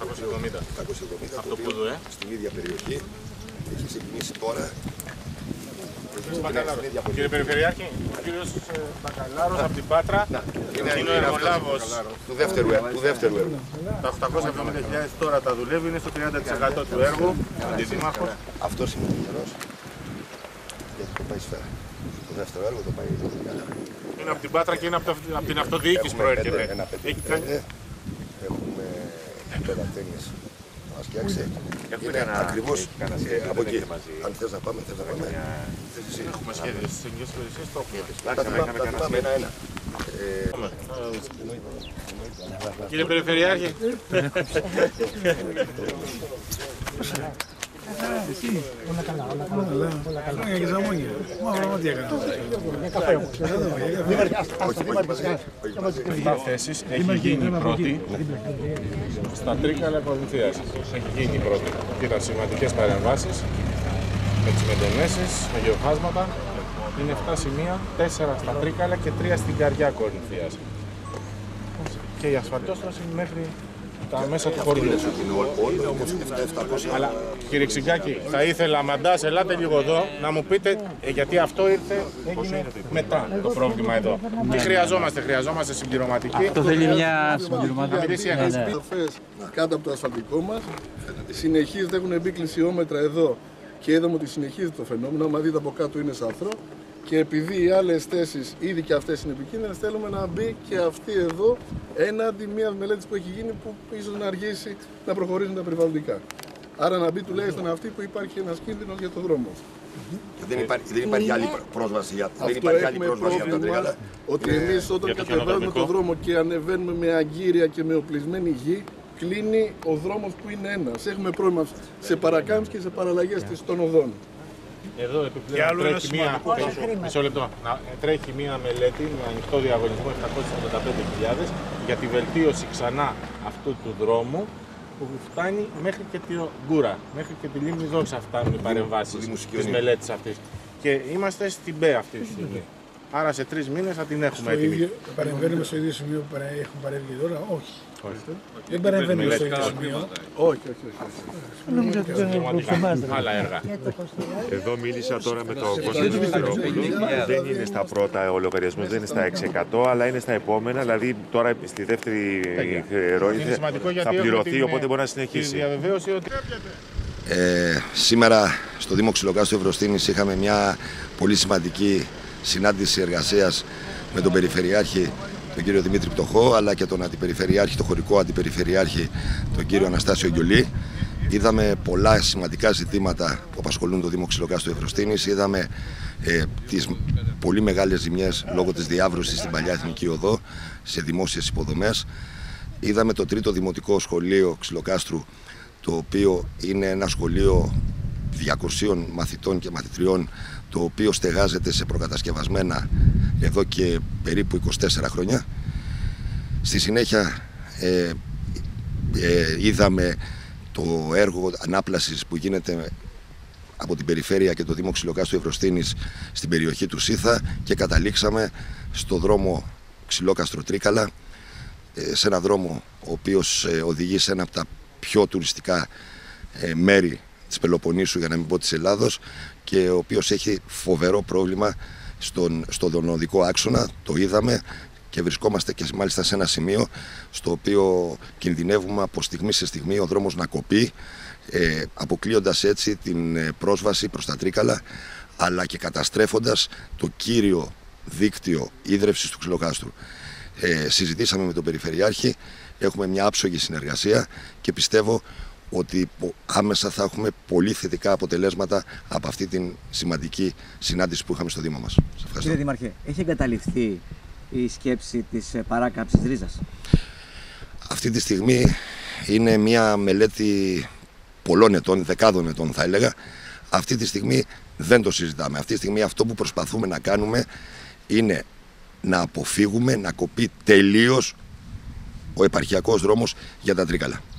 870. Αυτό που δω, στην ίδια περιοχή. Έχει ξεκινήσει τώρα. Κύριε Περιφερειάρχη, ο κύριος Μπακαλάρος από την Πάτρα είναι ο εργολάβος του δεύτερου έργου. Τα 870.000 τώρα τα δουλεύει, είναι στο 30% του έργου. Αντιδήμαρχος. Αυτός είναι ο τυχερός. Γιατί το πάει σφαίρα. Το δεύτερο έργο το πάει καλά. Είναι από την Πάτρα και είναι από την αυτοδιοίκηση προέρχεται. Έχουμε 5 τέννις να μας φτιάξει. Είναι ακριβώς από εκεί. Αν θες να πάμε, θες να πάμε. Έχουμε σχέδιο στις εγγύες υπηρεσίες, το έχουμε. Τα θυμάμαι ένα-ένα. Κύριε Περιφερειάρχη. Όλα καλά, όλα καλά. Για ζαμόνια. Μα τι έκανα. Εφτά θέσεις, έχει γίνει η πρώτη στα Τρίκαλα Κορινθίας. Έχει γίνει η πρώτη. Ήταν σημαντικές παρεμβάσεις με τις μετενέσεις, με γεωφάσματα. Είναι 7 σημεία, 4 στα Τρίκαλα και 3 στην καρδιά Κορινθίας. Και η ασφαλτόστρωση μέχρι τα μέσα του χωριού. Αλλά κύριε Ξυγκάκη, θα ήθελα μαντάς, ελάτε λίγο εδώ να μου πείτε γιατί αυτό έγινε μετά το πρόβλημα εδώ. Τι χρειαζόμαστε, χρειαζόμαστε συμπληρωματική. Αυτό θέλει μια συμπληρωματική. Κάτω από το ασφαλτικό μας, συνεχίζεται, έχουν μπει κλεισιόμετρα εδώ και είδαμε ότι συνεχίζεται το φαινόμενο. Αν δείτε από κάτω είναι σαθρό. Και επειδή οι άλλες θέσεις ήδη και αυτές είναι επικίνδυνες, θέλουμε να μπει και αυτή εδώ έναντι μιας μελέτης που έχει γίνει που ίσως να αργήσει να προχωρήσουν τα περιβαλλοντικά. Άρα να μπει τουλάχιστον αυτή που υπάρχει ένας κίνδυνος για τον δρόμο. Δεν υπάρχει άλλη πρόσβαση για τα Τρίκαλα. Ότι εμείς όταν κατεβάζουμε τον δρόμο και ανεβαίνουμε με αγκύρια και με οπλισμένη γη, κλείνει ο δρόμος που είναι ένας. Έχουμε πρόβλημα σε παρακάμψεις και σε παραλλαγές των οδών. Εδώ επιπλέον τρέχει μία μελέτη με ανοιχτό διαγωνισμό 785.000 για τη βελτίωση ξανά αυτού του δρόμου που φτάνει μέχρι και τη Γκούρα, μέχρι και τη Λίμνη Δόξα φτάνουν οι παρεμβάσεις της μελέτης αυτής. Και είμαστε στην ΠΕ αυτή τη στιγμή. Άρα σε 3 μήνες θα την έχουμε έτοιμη. Παρεμβαίνουμε στο ίδιο σημείο που έχουν παρέμβει τώρα, όχι. Δεν παρεμβαίνουμε στο ίδιο σημείο. Όχι. Άλλα έργα. Εδώ μίλησα τώρα με τον Κώστα Μιστερόπουλο. Δεν είναι στα πρώτα, ο λογαριασμός δεν είναι στα 6%, αλλά είναι στα επόμενα. Δηλαδή τώρα στη δεύτερη ερώτηση θα πληρωθεί, οπότε μπορεί να συνεχίσει. Σήμερα στο Δήμο Ξυλοκάστου Ευρωστήνης είχαμε μια πολύ σημαντική συνάντηση εργασίας με τον Περιφερειάρχη, τον κύριο Δημήτρη Πτωχό, αλλά και τον Αντιπεριφερειάρχη, τον χωρικό Αντιπεριφερειάρχη, τον κύριο Αναστάσιο Γκιολή. Είδαμε πολλά σημαντικά ζητήματα που απασχολούν το Δήμο Ξυλοκάστου Ευρωστήνης. Είδαμε τις πολύ μεγάλες ζημιές λόγω της διάβρωσης στην παλιά Εθνική Οδό σε δημόσιες υποδομές. Είδαμε το τρίτο δημοτικό σχολείο Ξυλοκάστρου, το οποίο είναι ένα σχολείο 200 μαθητών και μαθητριών, το οποίο στεγάζεται σε προκατασκευασμένα εδώ και περίπου 24 χρόνια. Στη συνέχεια είδαμε το έργο ανάπλασης που γίνεται από την Περιφέρεια και το Δήμο Ξυλοκάστου Ευρωστήνης στην περιοχή του Σίθα και καταλήξαμε στο δρόμο Ξυλόκαστρο-Τρίκαλα, σε ένα δρόμο ο οποίος οδηγεί σε ένα από τα πιο τουριστικά μέρη της Πελοποννήσου, για να μην πω της Ελλάδος, και ο οποίος έχει φοβερό πρόβλημα στο δονοδικό άξονα. Το είδαμε και βρισκόμαστε και μάλιστα σε ένα σημείο στο οποίο κινδυνεύουμε από στιγμή σε στιγμή ο δρόμος να κοπεί, αποκλείοντας έτσι την πρόσβαση προς τα Τρίκαλα, αλλά και καταστρέφοντας το κύριο δίκτυο ίδρευσης του Ξυλοκάστρου. Συζητήσαμε με τον Περιφερειάρχη, έχουμε μια άψογη συνεργασία και πιστεύω ότι άμεσα θα έχουμε πολύ θετικά αποτελέσματα από αυτή την σημαντική συνάντηση που είχαμε στο Δήμο μας. Σας ευχαριστώ. Κύριε Δήμαρχε, έχει εγκαταλειφθεί η σκέψη της παράκαμψης ρίζας? Αυτή τη στιγμή είναι μια μελέτη πολλών ετών, δεκάδων ετών θα έλεγα. Αυτή τη στιγμή δεν το συζητάμε. Αυτή τη στιγμή αυτό που προσπαθούμε να κάνουμε είναι να αποφύγουμε να κοπεί τελείως ο επαρχιακός δρόμος για τα Τρίκαλα.